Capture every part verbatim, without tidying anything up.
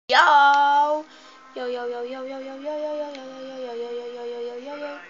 Yo, yo, yo, yo, yo, yo, yo, yo, yo, yo, yo, yo, yo, yo, yo, yo, yo, yo, yo.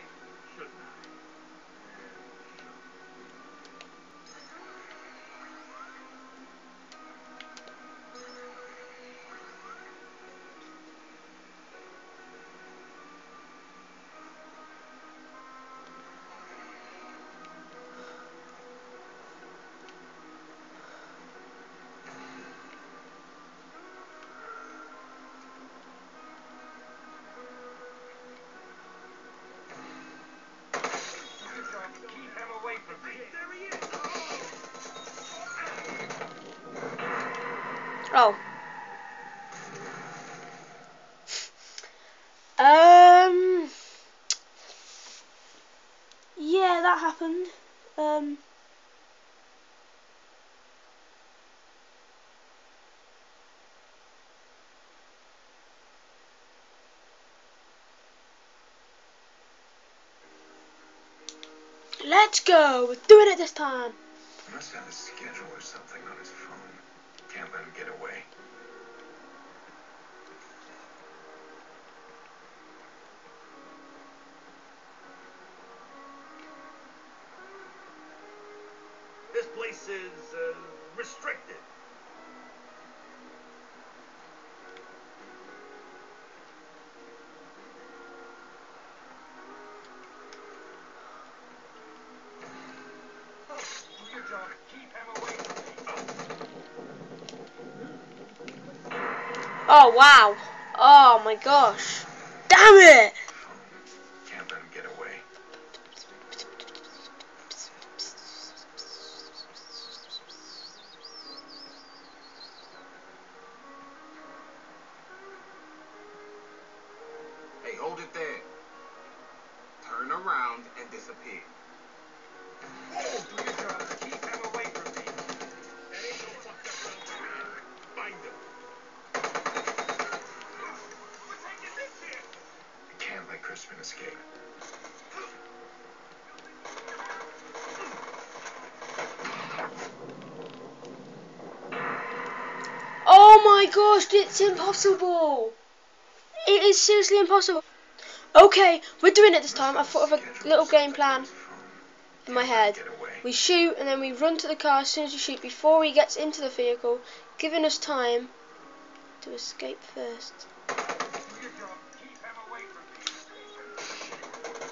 Oh. Um. Yeah, that happened. Um. Let's go. We're doing it this time. He must have a schedule or something on his phone. Can't let him get away. This place is uh, restricted. Do your job. Keep him away from me. Oh wow. Oh my gosh. Damn it. Can't let him get away. Hey, hold it there. Turn around and disappear. Oh, do your job. Keep him away from me. That ain't no fucked up man. Find him. We're taking this here. You can't let Crispin escape. Oh my gosh, it's impossible. It is seriously impossible. Okay, we're doing it this time. I thought of a little game plan in my head. We shoot and then we run to the car as soon as we shoot before he gets into the vehicle, giving us time to escape first. Do your job. Keep him away from me.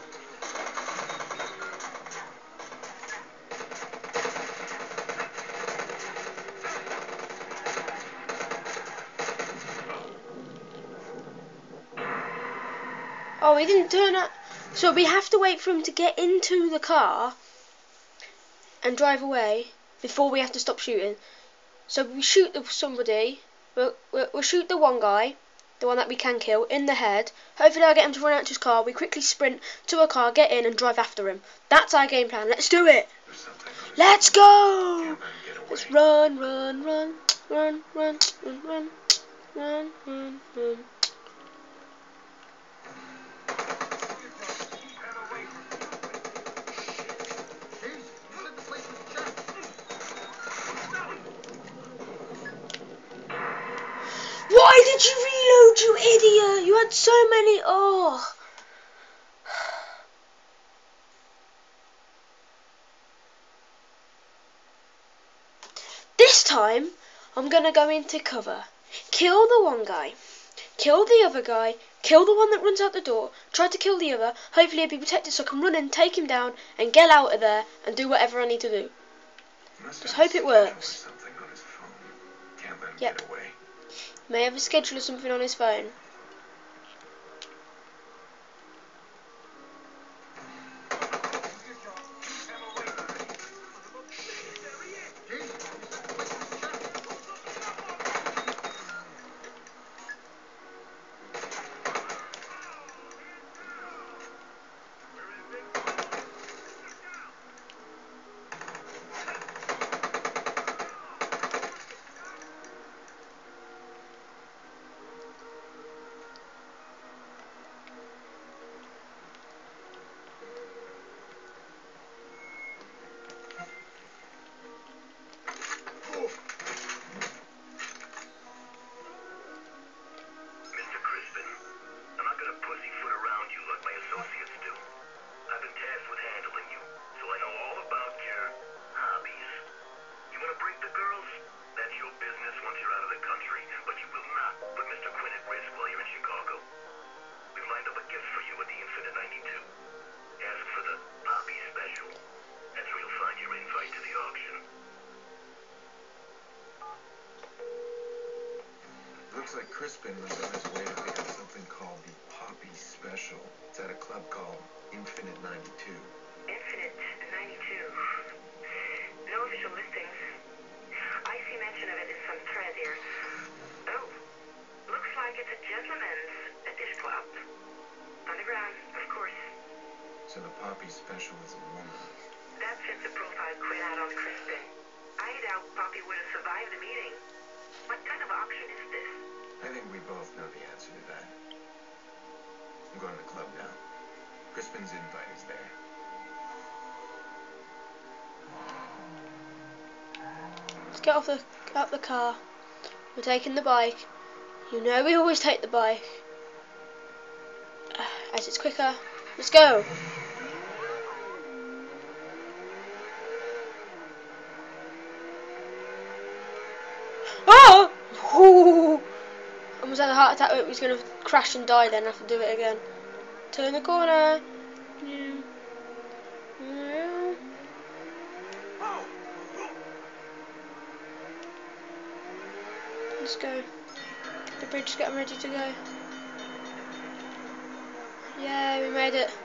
Oh, he didn't turn up. So we have to wait for him to get into the car and drive away before we have to stop shooting. So we shoot the somebody. We'll, we'll, we'll shoot the one guy, the one that we can kill, in the head. Hopefully I'll get him to run out to his car. We quickly sprint to a car, get in and drive after him. That's our game plan. Let's do it. Let's go. Let's run, run, run, run, run, run, run, run, run, run. Why did you reload, you idiot? You had so many. Oh. This time, I'm going to go into cover. Kill the one guy. Kill the other guy. Kill the one that runs out the door. Try to kill the other. Hopefully he'll be protected so I can run in, take him down, and get out of there and do whatever I need to do. Just hope it works. Yep. May have a schedule or something on his phone. Looks like Crispin was on his way to pick up something called the Poppy Special. It's at a club called Infinite ninety-two. Infinite ninety-two. No official listings. I see mention of it in some thread here. Oh, looks like it's a gentleman's at this club. Underground, of course. So the Poppy Special is a woman. That fits the profile Quinn had on Crispin. I doubt Poppy would have survived the meeting. What kind of auction is this? I think we both know the answer to that. I'm going to the club now. Crispin's invite is there. Let's get off the out the car. We're taking the bike. You know we always take the bike. As it's quicker. Let's go. Oh! Ooh. Almost had a heart attack. It was going to crash and die then. I have to do it again. Turn the corner. Yeah. Yeah. Let's go. The bridge is getting ready to go. Yeah, we made it.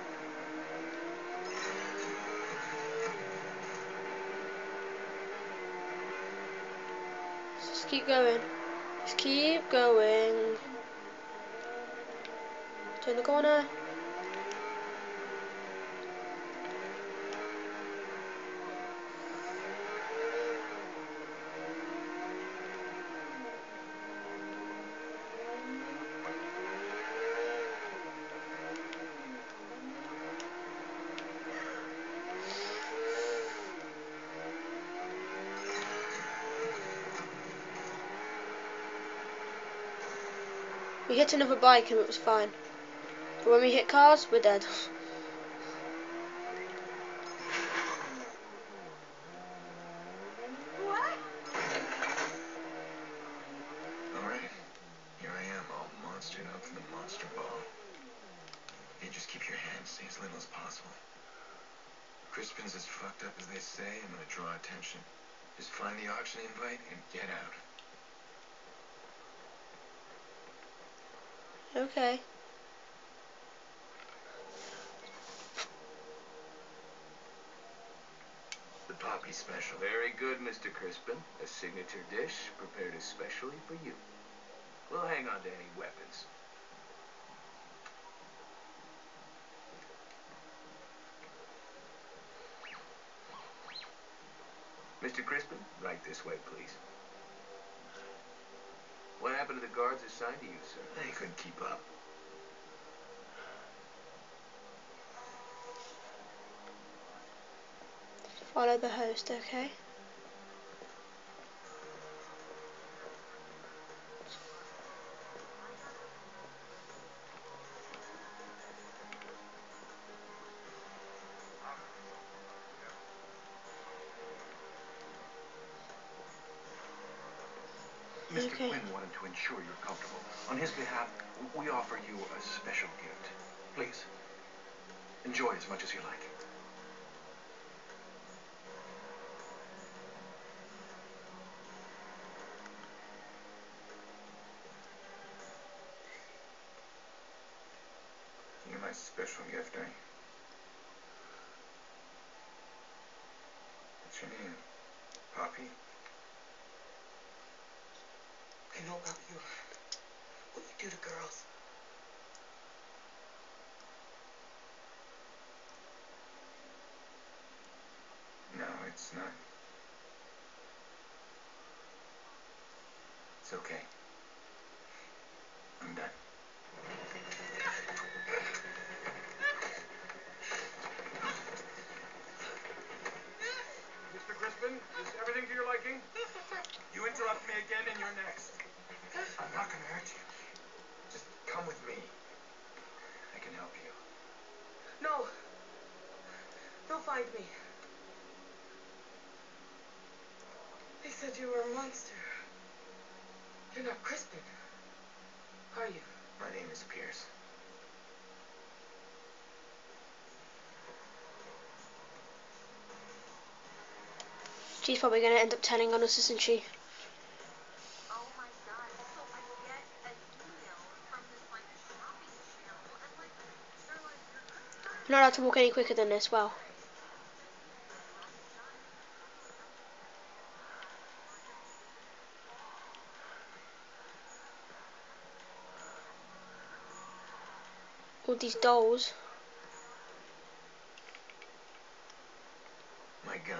Just keep going. Just keep going. Turn the corner. We hit another bike and it was fine. But when we hit cars, we're dead. What? Alright. Here I am, all monstered up from the monster ball. You just keep your hands, say as little as possible. Crispin's as fucked up as they say. I'm gonna draw attention. Just find the auction invite and get out. Okay. The Poppy Special. Very good, Mister Crispin. A signature dish prepared especially for you. We'll hang on to any weapons. Mister Crispin, right this way, please. What happened to the guards assigned to you, sir? They couldn't keep up. Follow the host, okay? Mister Okay. Quinn wanted to ensure you're comfortable. On his behalf, we offer you a special gift. Please, enjoy as much as you like. You're my special gift, eh? What's your name? Poppy? I know about you. What you do to girls. No, it's not. It's okay. I'm done. Mister Crispin, is everything to your liking? You interrupt me again and you're next. I'm not gonna hurt you. Just come with me. I can help you. No. Don't find me. They said you were a monster. You're not Crispin, are you? My name is Pierce. She's probably going to end up telling on us, isn't she? Oh my god, so I get We're not allowed to walk any quicker than this. Well. All these dolls. My gun.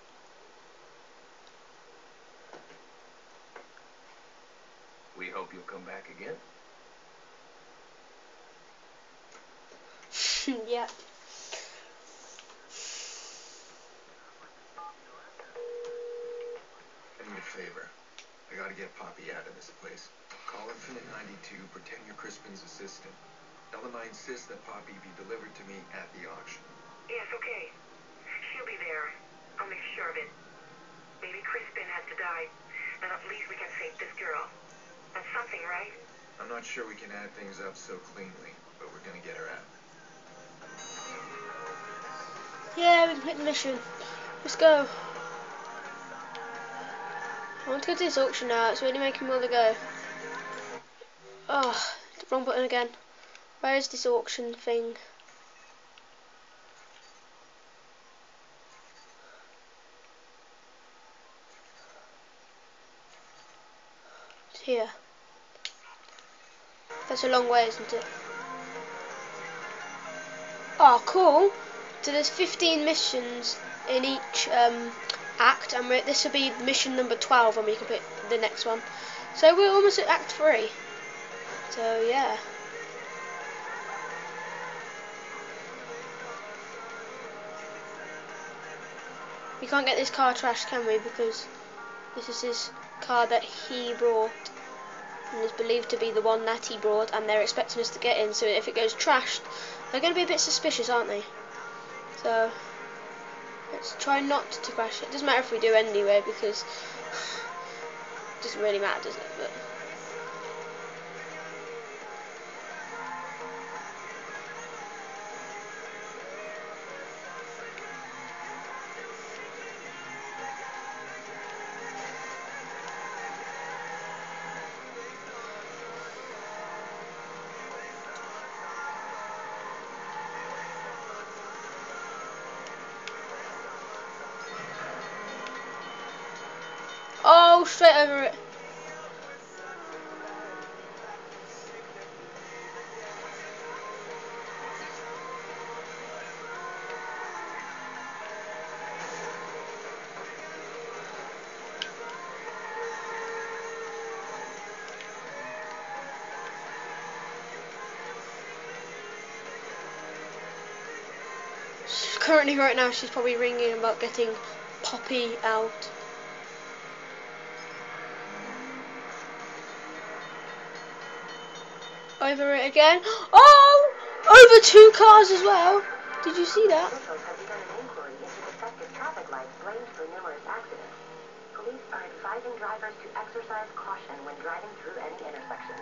We hope you'll come back again. Yeah. I need a favor. I gotta get Poppy out of this place. Call Infinite ninety-two, pretend you're Crispin's assistant. Tell them I insist that Poppy be delivered to me at the auction. Yes, okay. She'll be there. I'll make sure of it. Maybe Crispin has to die, but at least we can save this girl. That's something, right? I'm not sure we can add things up so cleanly, but we're gonna get her out. Yeah, we can hit the mission. Let's go. I want to go to this auction now. It's really making me want to go. Oh, the wrong button again. Where is this auction thing? It's here. That's a long way, isn't it? Oh, cool. So there's fifteen missions in each um, act, and we're, this will be mission number twelve when we complete the next one. So we're almost at act three. So yeah. We can't get this car trashed, can we? Because this is his car that he brought, and is believed to be the one that he brought, and they're expecting us to get in. So if it goes trashed, they're going to be a bit suspicious, aren't they? So let's try not to crash it. Doesn't matter if we do anyway, because it doesn't really matter, does it? But oh, straight over it. Currently, right now, she's probably ringing about getting Poppy out. Over it again. Oh! Over two cars as well. Did you see that? Officials have begun an inquiry into defective traffic lights blamed for numerous accidents. Police are advising drivers to exercise caution when driving through any intersection.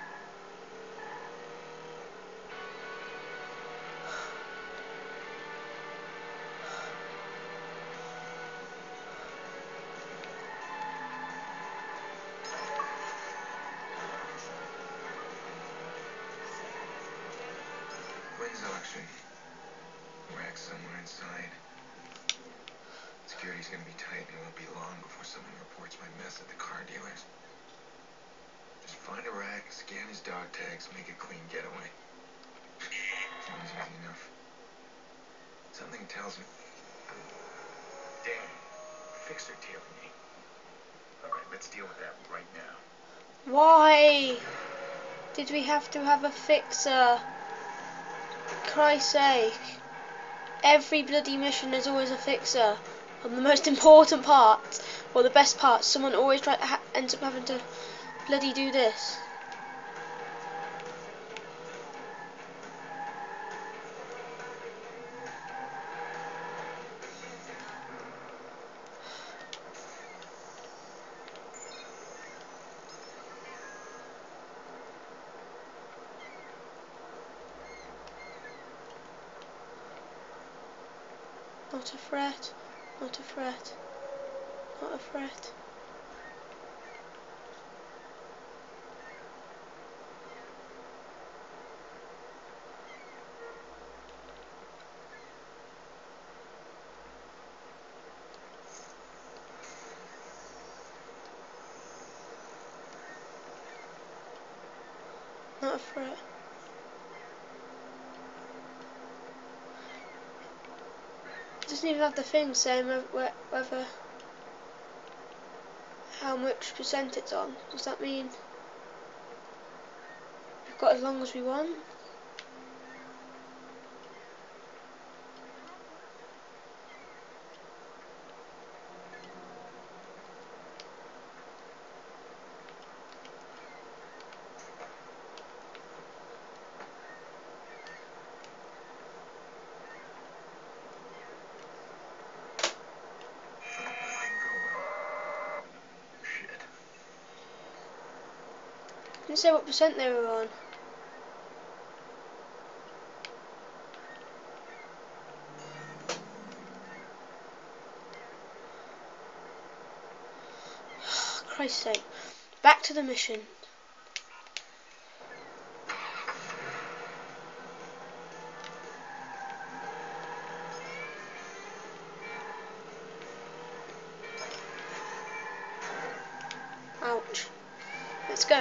When's auction? Rack somewhere inside. Security's gonna be tight, and it won't be long before someone reports my mess at the car dealers. Just find a rack, scan his dog tags, make a clean getaway. Sounds easy enough. Something tells me. Damn. Fixer tailing me. Alright, let's deal with that right now. Why did we have to have a fixer? For Christ's sake. Every bloody mission there's always a fixer. On the most important parts, or the best parts, someone always try, ha ends up having to bloody do this. Not a fret, not a fret, not a fret. Not a threat. It doesn't even have the thing saying whether, whether how much percent it's on. Does that mean we've got as long as we want? Didn't say what percent they were on. Christ's sake. Back to the mission. Ouch. Let's go.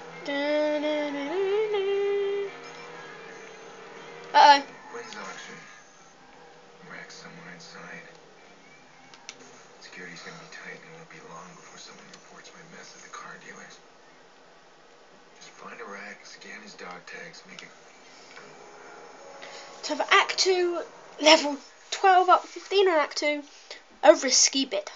Uh-oh. Quinn's auction. Rack somewhere inside. Security's gonna be tight and it won't be long before someone reports my mess at the car dealers. Just find a rack, scan his dog tags, make it... So for Act two, level twelve up to fifteen on Act two, a risky bit.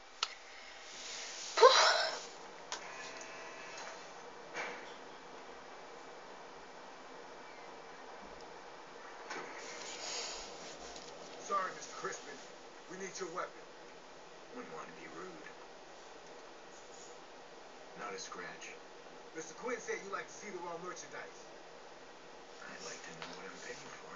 Sorry, Mister Crispin. We need your weapon. Wouldn't want to be rude. Not a scratch. Mister Quinn said you like to see the raw merchandise. I'd like to know what I'm paying for.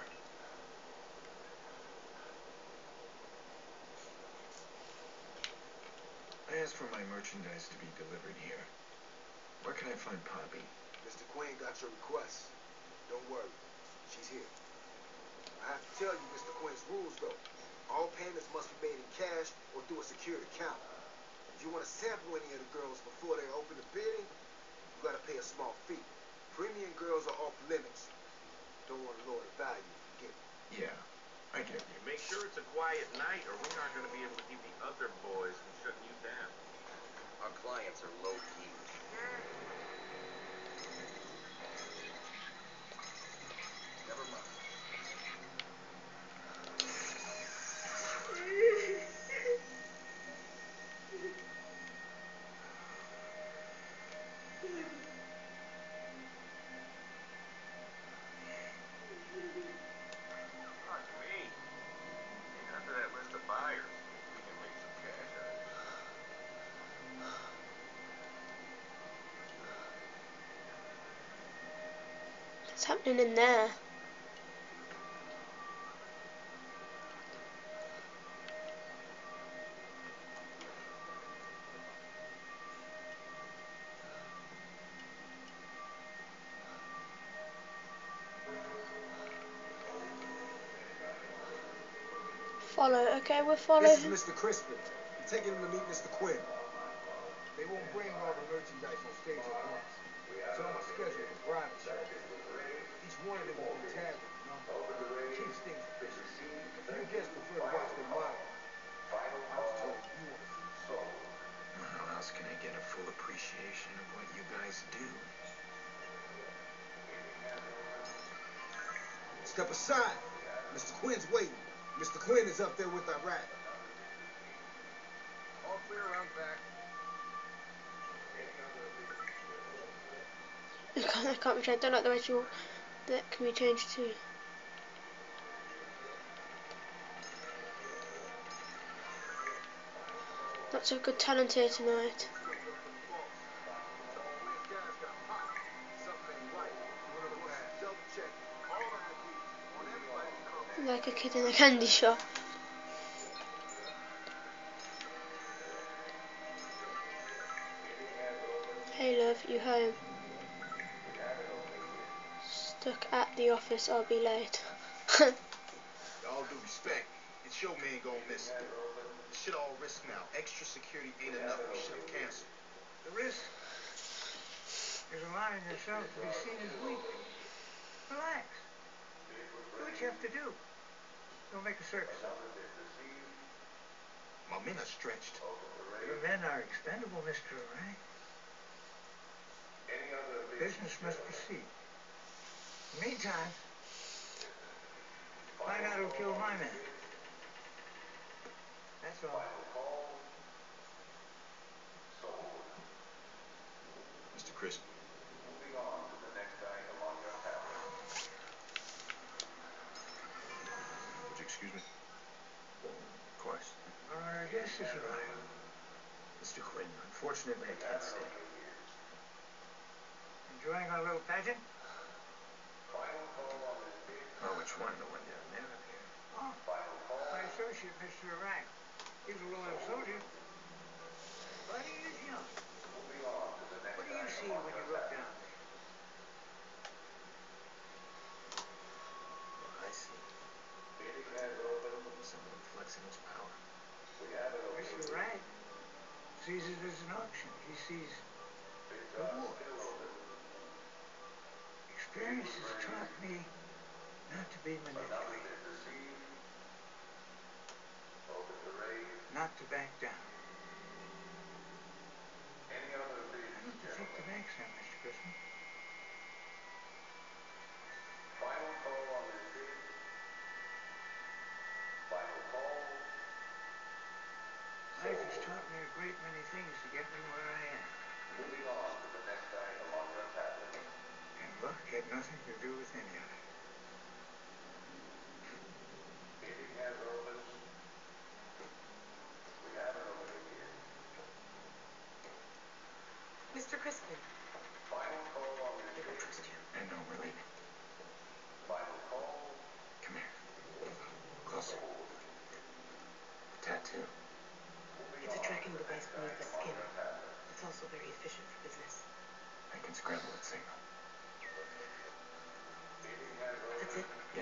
I asked for my merchandise to be delivered here. Where can I find Poppy? Mister Quinn got your request. Don't worry. She's here. I have to tell you Mister Quinn's rules, though. All payments must be made in cash or through a secured account. If you want to sample any of the girls before they open the bidding, you gotta pay a small fee. Premium girls are off limits. Don't want to lower the value. Get it? Yeah, I get you. Make sure it's a quiet night or we aren't going to be able to keep the other boys from shutting you down. Our clients are low-key. Never mind. Fuck me. And after that list of buyers, we can make some cash out of it. What's happening in there? Follow, okay, we'll follow This is him. Mister Crispin. I'm taking him to meet Mister Quinn. They won't bring all the merchandise on stage at once. It's on my schedule for private show. Each one of them will be tagged, you know? Keeps things efficient. A few guests prefer to watch them live. I was told you want to see the show. Well, how else can I get a full appreciation of what you guys do? Step aside. Mister Quinn's waiting. Mister Quinn is up there with our rat. All clear around back. I can't, I can't be changed. I don't like the way you that can be changed to. Not so good talent here tonight. Like a kid in a candy shop. Hey love, you home? Stuck at the office, I'll be late. All due respect, it's your man gonna miss it. Shit all risk now. Extra security ain't enough. We should have canceled. The risk? is allowing yourself to be seen as weak. Relax. Do what you have to do. Don't make a circus of it. My men are stretched. Your men are expendable, Mister Wright. Business must proceed. In the meantime, find out who killed my man. That's all. Mister Crispin. Would you excuse me? Of course. Our guest has arrived. Mister Quinn, unfortunately I can't stay. Enjoying our little pageant? Oh, which one? The one down there up here? Oh, my associate, Mister Wright. He's a loyal soldier. But he is young. What do you see when you look down there? Well, I see. Someone flexing his power. Mister Wright sees it as an auction. He sees rewards. Experience has taught me not to be manipulated. Not to back down. I don't defeat the banks now, Mister Crispin. Life has taught me a great many things to get me where I am. And luck had nothing to do with any of it. Mister Crispin. I don't trust you. I know, we're leaving. Come here. Closer. The tattoo. It's a tracking device beneath the skin. It's also very efficient for business. I can scramble its signal. That's it? Yeah.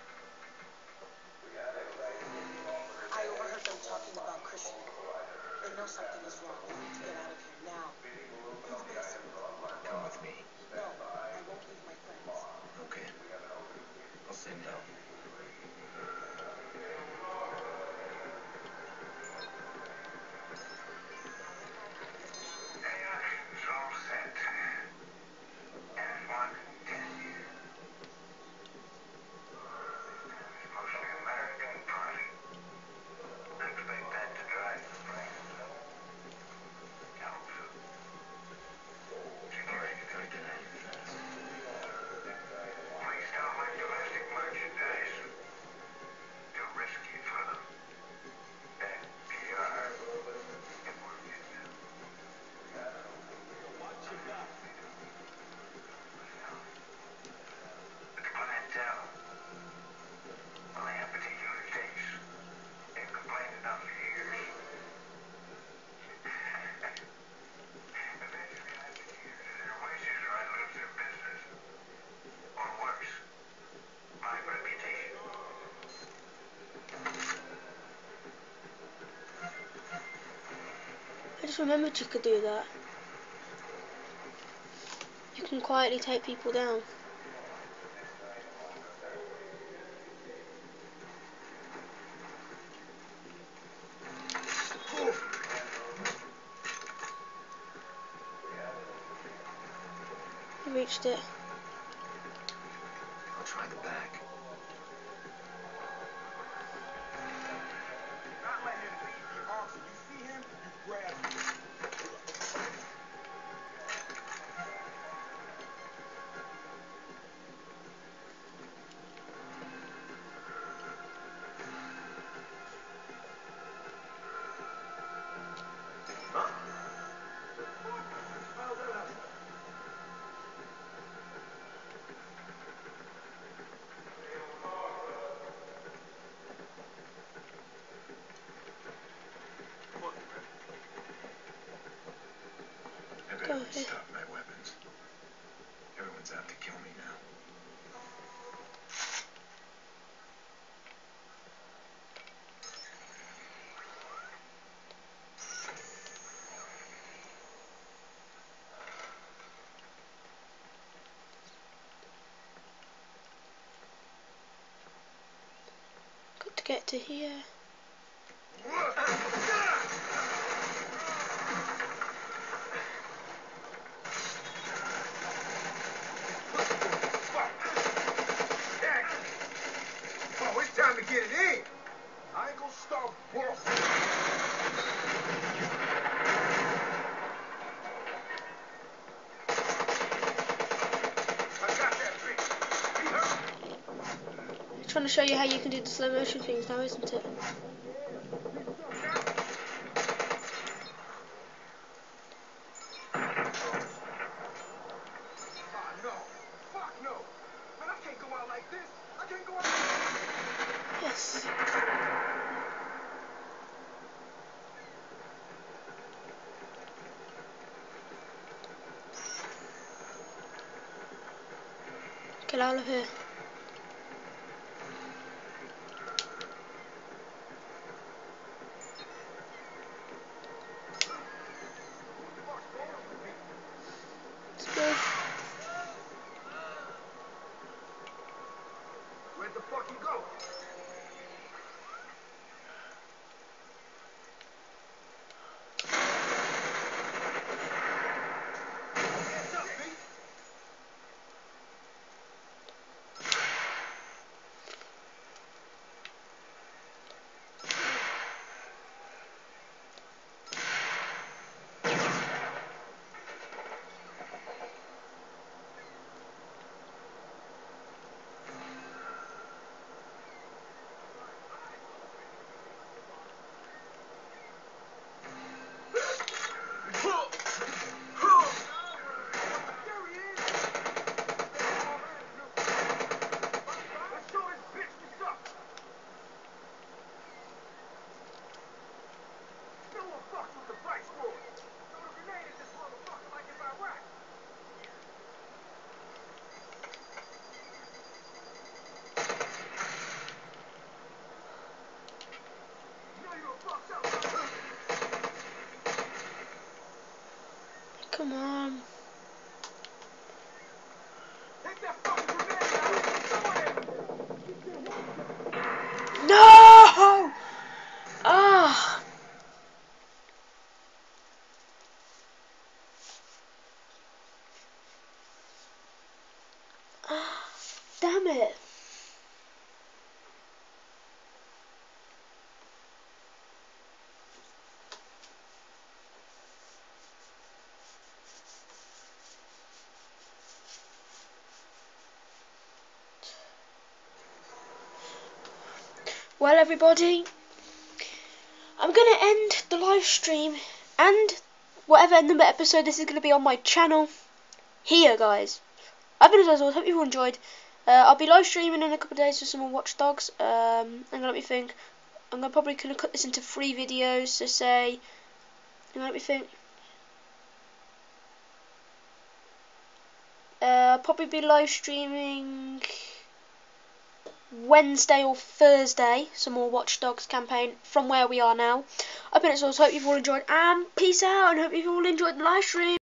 I overheard them talking about Crispin. They know something is wrong. We need to get out of here now. In the basement. Come with me. No, I won't leave my friends. Okay. I'll send help. Action's all set. And one ten years. It's mostly American party. I expect that to drive the price up. I hope so. All right, gotta get out of here fast. Please don't like domestic merchandise. Too risky for them. Bad P R. If we're getting Watch your back. But the clientele, well, they have particular tastes. They've complained enough for years. Eventually, I have to cater to their wishes or I lose their business. Or worse, my reputation. I just remembered you could do that. You can quietly take people down. You reached it. I'll try the back. Not let him leave the auction. You see him? You grab him. Huh? Smell that? Come on, man. I Go better ahead. restock my weapons. Everyone's out to kill me now. get to here. Oh, it's time to get it in. I ain't gonna stop bossing. I got that bitch. Be hurt. I'm trying to show you how you can do the slow motion things now, isn't it? Yes. Get out of here. Let's go. Where'd the fuck you go? Hands up, B. Come on. No! Ah! Ah, damn it. Well, everybody, I'm going to end the live stream and whatever number episode this is going to be on my channel here, guys. I've been as always, hope you all enjoyed. Uh, I'll be live streaming in a couple of days for some more Watch Dogs. Um, I'm going to let me think. I'm gonna probably going to cut this into three videos, so say, I'm going to let me think. Uh, I'll probably be live streaming Wednesday or Thursday, some more Watch Dogs campaign from where we are now. I've been as always, hope you've all enjoyed, and peace out, and hope you've all enjoyed the live stream.